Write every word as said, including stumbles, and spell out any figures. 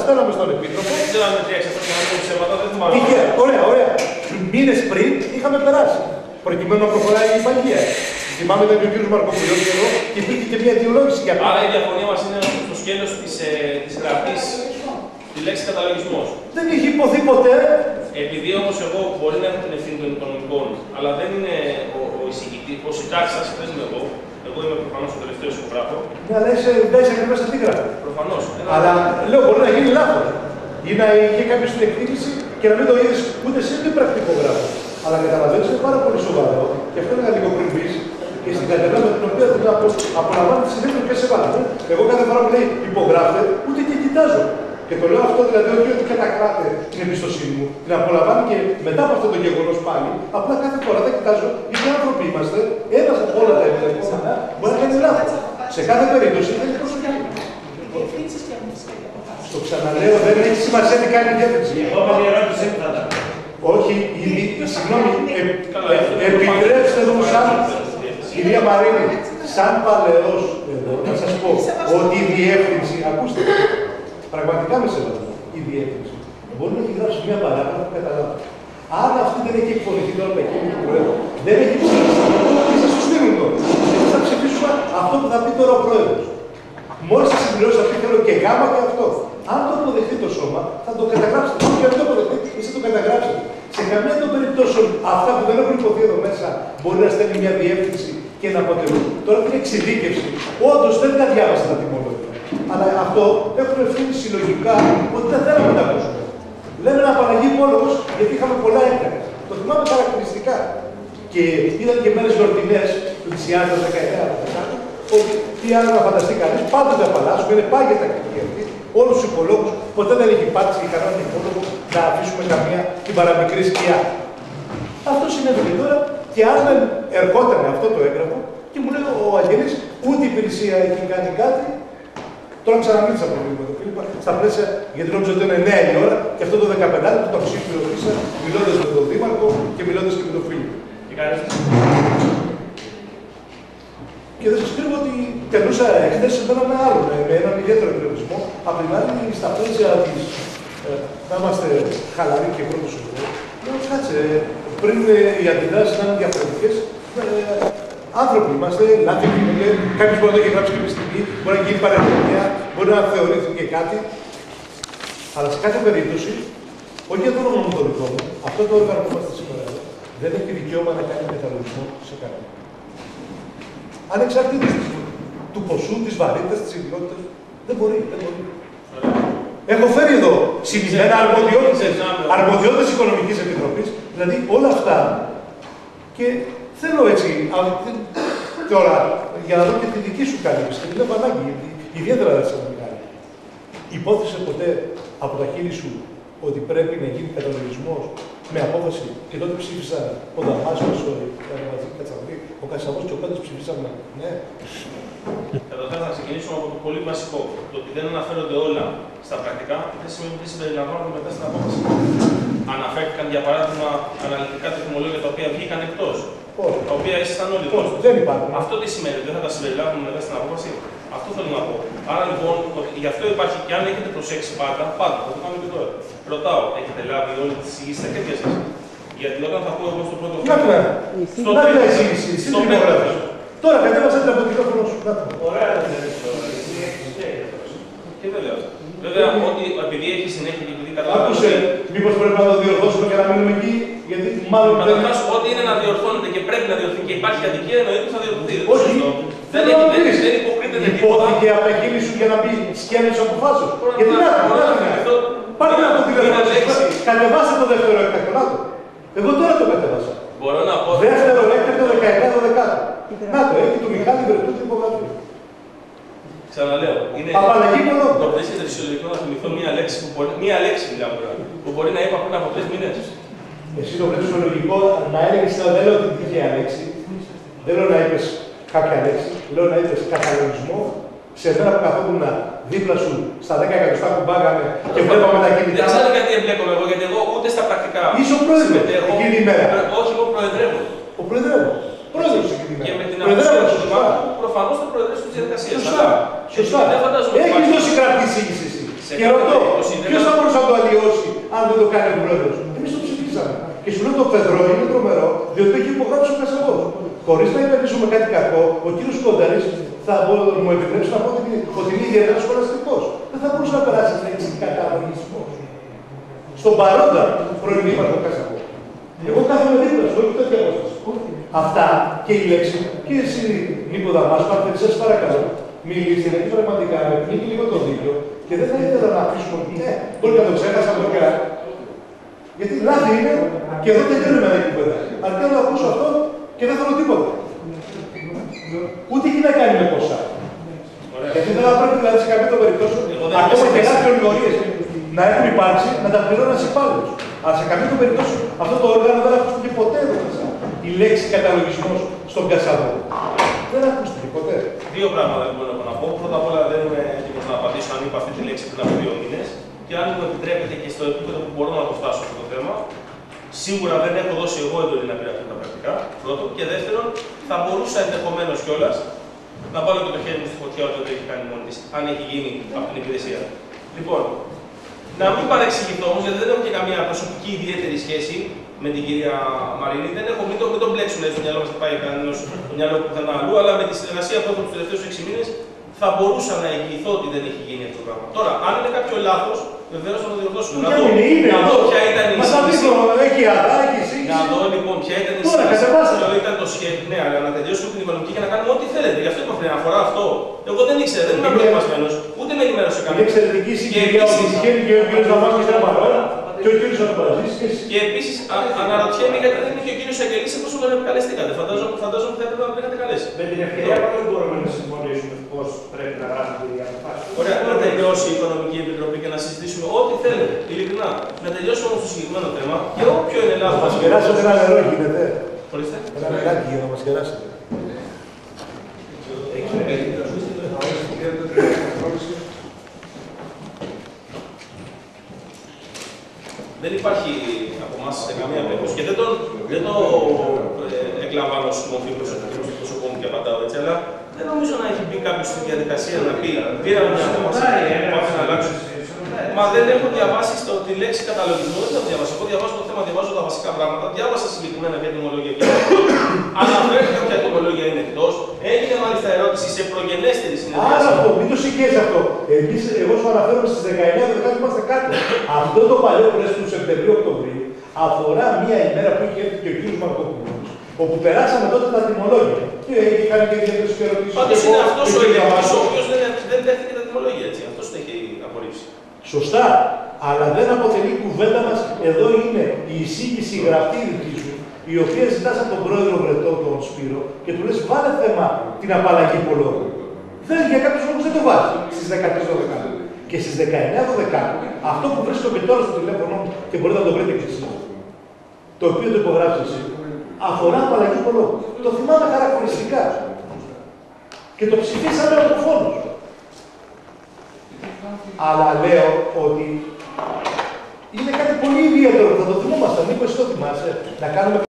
στέλναμε στον Επίτροπο. Δεν ξέρω αν είναι τρία εξαρτάται να είναι ψέματα, δεν θυμάμαι. Ωραία, ωραία. Μήνες πριν είχαμε περάσει. Προκειμένου να προχωράει η υπαγγεία. Θυμάμαι ήταν και ο κ. Μαρκοπουλιός εδώ και υπήρχε και μια αιτιολόγηση για αυτό. Άρα η διαφωνία μας είναι στο σκέλος της, ε, της γραφής, τη λέξη καταλογισμός. Δεν είχε υποθεί ποτέ. Επειδή όμως εγώ μπορεί να έχω την ευθύνη των οικονομικών, αλλά δεν είναι ο, ο εισηγητής, ο συντάξας, δεν είμαι εγώ. Εγώ είμαι προφανώς ο τελευταίος υπογράφο. Ναι, αλλά είσαι, δεν είσαι ακριβώς αντίγραφο. Προφανώς. Αλλά λέω μπορεί να γίνει λάθος. Ή να είχε κάποιο την εκτίμηση και να μην το είδες ούτε εσύ ούτε πρακτικογράφο. Αλλά καταλαβαίνεις είναι πάρα πολύ σοβαρό και αυτό είναι λίγο πριν πεις και στην κατεργασία με την οποία δεν απολαμβάνει τη συνέχεια και σε βάζει. Εγώ κάθε φορά που λέει υπογράφτε, ούτε και κοιτάζω. Και το λέω αυτό δηλαδή όχι ότι κατακράτε την εμπιστοσύνη μου, την απολαμβάνει και μετά από αυτό το γεγονός πάλι, απλά κάθε φορά δεν κοιτάζω γιατί άνθρωποι είμαστε, ένας από όλα τα επόμενα μπορεί να κάνει λάθος. Σε κάθε περίπτωση δεν είναι προσοχή. Στο ξαναλέω, δεν έχει σημασία τι κάνει η διεύθυνση. Η επόμενη ερώτηση θα τα όχι, συγγνώμη, επιτρέψτε μου σαν κυρία Μαρίνη, σαν παλαιός εδώ, να σας πω ότι η διεύθυνση, ακούστε, πραγματικά με σεβασμό, η διεύθυνση μπορεί να έχει γράψει μια παράγραφο που καταλάβει. Αν αυτή δεν έχει εκφωνηθεί τώρα από εκείνη του Προέδρου, δεν έχει ψηφίσει, και σας το στείλουν τώρα. Εμείς θα ψηφίσουμε αυτό που θα πει τώρα ο Πρόεδρος. Μόλις θα συμπληρώσει αυτή, θέλω και γάμα και αυτό. Αν το αποδεχτεί το σώμα, θα το καταγράψετε. Όχι, αν το αποδεχτεί, εσείς θα το καταγράψετε. Σε καμία των περιπτώσεων αυτά που δεν έχουν υποθεί εδώ μέσα μπορεί να στέλνει μια διεύθυνση και να αποτελούν. Τώρα την εξειδίκευση, όντως δεν τα διάβασα τα τιμολόγια. Αλλά αυτό έχουν ευθύνη συλλογικά ότι δεν θέλαμε να τα ακούσουμε. Λέμε ένα Παναγί Πόλογος γιατί είχαμε πολλά έκτακα. Το θυμάμαι χαρακτηριστικά. Και ήταν και μέρες γιορτινές του πλησιάζοντα δεκαεννιά ότι τι άλλο να φανταστεί κανείς, πάντοτε απαλλάσσουμε, είναι πάγια τακτική αυτή. Όλους τους υπολόγους, ποτέ δεν έχει υπάρξει για κανέναν υπόλογο να αφήσουμε καμία την παραμικρή σκιά. Αυτό συνέβη και τώρα και αν δεν ερχόταν αυτό το έγγραφο και μου λέει ο Αγγελής, ούτε η υπηρεσία έχει κάνει κάτι. Τώρα ξαναμίλησα από το το Φίλιππα, στα πλαίσια, γιατί νόμιζα ότι είναι εννιά η ώρα και αυτό το δεκαπέντε που το ψήφισα μιλώντας με τον Δήμαρχο και μιλώντας και με τον Φίλιππο. Και δεν σας κρύβω ότι περνούσα εχθές με έναν άλλο, με έναν ιδιαίτερο εκπληκτισμό. Απ' την άλλη, στα πλαίσια της ε, να είμαστε χαλαροί και πρώτος εδώ, λέω κάτσε, πριν ε, οι αντιδράσεις να είναι διαφορετικές, ε, άνθρωποι είμαστε, λάθη γίνονται, κάποιος μπορεί να το έχει γράψει κάποια στιγμή, μπορεί να γίνει παρεμβολία, μπορεί να θεωρηθεί και κάτι. Αλλά σε κάθε περίπτωση, όχι για το όνομα μου το δικό μου, αυτό το όργανο που είμαστε σήμερα εδώ, δεν έχει δικαίωμα να κάνει καταλογισμό σε κανένα. Ανεξαρτήτως του ποσού, της βαρύτητας, της ιδιότητας, δεν μπορεί, δεν μπορεί. Έχω φέρει εδώ συνεισμένα αρμοδιότητες, αρμοδιότητες Οικονομικής Επιτροπής, δηλαδή όλα αυτά. Και θέλω έτσι, τώρα, για να δω και τη δική σου κάλυψη, και την έχω ανάγκη, ιδιαίτερα δεν σε μεγάλη. Υπόθεσε ποτέ από τα χείλη σου ότι πρέπει να γίνει καταλογισμός με απόφαση και τότε ψήφισαν ο Δαμάσκος, ο Κατσαβρή, ο Κασαβός και ο Πέντος ψηφίσαμε, ναι. Καταρχάς να ξεκινήσουμε από το πολύ βασικό. Το ότι δεν αναφέρονται όλα στα πρακτικά δεν σημαίνει ότι δεν συμπεριλαμβάνονται μετά στην απόφαση. Αναφέρθηκαν για παράδειγμα αναλυτικά τεχνολόγια τα οποία βγήκαν εκτός. Όχι. Τα οποία ήσασταν όλοι εκτός. Δεν υπάρχουν. Αυτό τι σημαίνει, δεν θα τα συμπεριλάβουμε μετά στην απόφαση. Αυτό θέλω να πω. Άρα λοιπόν, γι' αυτό υπάρχει και αν έχετε προσέξει πάντα, πάντα, θα το κάνουμε και τώρα. Ρωτάω, έχετε λάβει όλη τη εισηγήση στα χέρια σας? Γιατί όταν θα πω εγώ στο πρώτο φίλο. Να στο τρίτο εισηγήση, εσύ την υπογράφεις. Τώρα κατέβασα την από το τηλέφωνο σου. Ωραία, δεν είναι αυτό. Και δεν λέω. Βέβαια, ότι επειδή έχει συνέχεια και επειδή καταλαβαίνω. Άκουσε, μήπως πρέπει να το διορθώσουμε και να μείνουμε εκεί, γιατί μάλλον. Καταρχάς, ό,τι είναι να διορθώνεται και πρέπει να διορθωθεί και υπάρχει αδικία, εννοείται θα διορθωθεί. Όχι, δεν υποκρίνεται τίποτα. Υπόθηκε από τα χείλη σου για να μπει σκέλος αποφάσεως. Γιατί να το πάρε να το τηλέφωνο. Κατεβάστε το δεύτερο εκτακτονάτο. Εγώ τώρα το κατεβάσα. Μπορώ να πω. Δεύτερο έκτακτο δεκαεννιά δώδεκα. Να το έχει του Μιχάλη Βερτού την υπογραφή. Ξαναλέω, είναι το πλαίσιο φυσιολογικό να θυμηθώ μία λέξη που μπορεί, μία λέξη μιλάμε τώρα, που μπορεί να είπα πριν από τρεις μήνες. Εσύ το βλέπεις φυσιολογικό να έλεγες, δεν λέω την τυχαία λέξη, δεν λέω να είπες κάποια λέξη, λέω να είπες καταλογισμό, σε μένα που καθόμουν δίπλα σου στα δέκα εκατοστά που μπάγαμε και βλέπαμε τα κινητά. Δεν ξέρω γιατί εμπλέκομαι εγώ, γιατί εγώ ούτε στα πρακτικά. Είσαι ο πρόεδρος εκείνη την ημέρα. Όχι, εγώ προεδρεύω. Ο πρόεδρος. Πρόεδρος εκείνη την Και ημέρα. με την αποσχόληση του Μάρκου, προφανώς θα προεδρεύσω τις διαδικασίες. Σωστά. Σωστά. Έχεις δώσει κρατική εισήγηση εσύ. Και ρωτώ, δεν το κάνει ο πρόεδρος. Εμείς το ψηφίσαμε. Και σου λέω το Φεδρό είναι τρομερό, διότι το έχει υπογράψει ο Κασαβός. Χωρίς να υπενήσουμε κάτι κακό, ο κύριος Κόνταρης θα μου επιτρέψει να πω ότι, ότι είναι ιδιαίτερα σχολαστικός. Δεν θα μπορούσε να περάσει την λέξη καταλογισμό. Στον παρόντα πρώην δήμαρχο Κασαβό. Εγώ κάθομαι δίπλα σου, όχι τέτοια απόσταση. Αυτά και η λέξη, και εσύ Νίκο Δαμάσκο, αν θέλεις, σας παρακαλώ, μιλήστε, γιατί πραγματικά με πνίγει λίγο το δίκιο και δεν θα ήθελα να αφήσουμε ότι ναι, μπορεί να το ξέχασα από το γιατί λάθη είναι και εδώ τελειώνει με ένα κουβέντα. Αρκεί να το ακούσω αυτό και δεν θέλω τίποτα. Ούτε έχει να κάνει με ποσά. Γιατί δεν θα πρέπει δηλαδή σε κάποιο περιπτώσιο, ακόμα και κάποιοι ολιγορίες να έχουν υπάρξει, να τα πληρώνει ένας υπάλληλος. Αλλά σε κάποιο περιπτώσιο αυτό το όργανο δεν ακούστηκε ποτέ εδώ μέσα. Η λέξη καταλογισμός στον Κασαβό. Δεν ακούστηκε ποτέ. Δύο πράγματα λοιπόν έχω να πω. Πρώτα απ' όλα δεν είμαι έτοιμος να απαντήσω αν είπα αυτή τη λέξη πριν από δύο μήνες. Και αν μου επιτρέπετε και στο επίπεδο που μπορώ να το φτάσω αυτό το θέμα, σίγουρα δεν έχω δώσει εγώ εντολή να πειραχτώ τα πρακτικά. Πρώτον. Και δεύτερον, θα μπορούσα ενδεχομένως κιόλας να βάλω και το χέρι μου στη φωτιά όταν το έχει κάνει μόνη της, αν έχει γίνει από την υπηρεσία. Λοιπόν, να μην παρεξηγηθώ όμως, γιατί δεν έχω και καμία προσωπική ιδιαίτερη σχέση με την κυρία Μαρίνη. Δεν έχω, μην το, μην το μπλέξουμε στο μυαλό μας, δεν πάει κανένας το μυαλό που πουθενά αλλού, αλλά με τη συνεργασία που έχω τους τελευταίους έξι μήνες θα μπορούσα να εγγυηθώ ότι δεν έχει γίνει αυτό το πράγμα. Τώρα, αν είναι κάποιο λάθος, βεβαίως θα το διορθώσουμε. Να δω, να δω ποια ήταν η σύγκριση. Να δω λοιπόν ποια ήταν η σύγκριση. Ποιο ήταν το σχέδιο. Ναι, αλλά να τελειώσουμε την οικονομική και να κάνουμε ό,τι θέλετε. Γι' αυτό είπα πριν, αφορά αυτό. Εγώ δεν ήξερα, δεν ήμουν προετοιμασμένος, ούτε με ενημέρωσε κανένα. Είναι εξαιρετική συγκυρία ότι τυχαίνει και ο κ. Δαμάσκος και και ο κ. Αναπαραζής. Και επίσης αναρωτιέμαι γιατί δεν είναι και ο κ. Αγγελής εφόσον τον επικαλεστήκατε. Φαντάζομαι ότι θα έπρεπε να τον είχατε καλέσει. Με την ευκαιρία πώς μπορούμε να συμφωνήσουμε πώς πρέπει να γράφουμε οι αποφάσεις. Ωραία, να τελειώσει η Οικονομική Επιτροπή και να συζητήσουμε ό,τι θέλετε. Ειλικρινά. Να τελειώσουμε όμως το συγκεκριμένο θέμα και όποιο είναι λάθος. Να μας κεράσετε ένα νερό, γίνεται. Ορίστε. Ένα νεράκι για να μας κεράσετε. Δεν υπάρχει από εμάς σε καμία περίπτωση και δεν το, δεν το ε, εκλαμβάνω στη μορφή προσωπικού μου και απαντάω έτσι, αλλά δεν νομίζω να έχει μπει κάποιος στη διαδικασία να πει πήραμε μια απόφαση και πάμε να αλλάξουμε. Μα δεν έχω διαβάσει στο, τη λέξη καταλογισμό, δεν το διαβάσω. Εγώ διαβάζω το θέμα, διαβάζω τα βασικά πράγματα. Διάβασα συγκεκριμένα για τιμολόγια και αναφέρθηκα ποια τιμολόγια είναι εκτός. Έγινε μάλιστα ερώτηση σε προγενέστερη συνεδρίαση. Άρα αυτό, μην το συγχύες αυτό. Εμείς, εγώ σου αναφέρομαι στις δεκαεννέα Δεκάτου είμαστε κάτω. Αυτό το παλιό πρέσβη του Σεπτεμβρίου-Οκτωβρίου αφορά μία ημέρα που είχε έρθει και ο κ. Μαρκόπουλος, όπου περάσαμε τότε τα τιμολόγια. Και έχει κάνει και διαδικασίες και ερωτήσεις. Πάντως είναι αυτός ο ίδιος ο οποίος δεν, δεν δέχτηκε τα τιμολόγια έτσι. Αυτός το έχει απορρίψει. Σωστά. Αλλά δεν αποτελεί κουβέντα μας. Εδώ είναι η εισήγηση γραπτή δική σου, η οποία ζητάς από τον πρόεδρο Βρετό, τον Σπύρο, και του λες βάλε θέμα την απαλλαγή υπολόγου. Δεν, για κάποιους λόγους δεν το βάζει στις δεκατρείς Δεκάτου. Και στις δεκαεννέα Δεκάτου, αυτό που βρίσκω και τώρα στο τηλέφωνο μου και μπορείτε να το βρείτε και εσείς, το οποίο το υπογράψεις εσύ, αφορά απαλλαγή υπολόγου. Το θυμάμαι χαρακτηριστικά. Και το ψηφίσαμε από φόνους. Αλλά λέω ότι είναι κάτι πολύ ιδιαίτερο, θα το θυμόμαστε, Νίκο, εσύ το θυμάσαι, να κάνουμε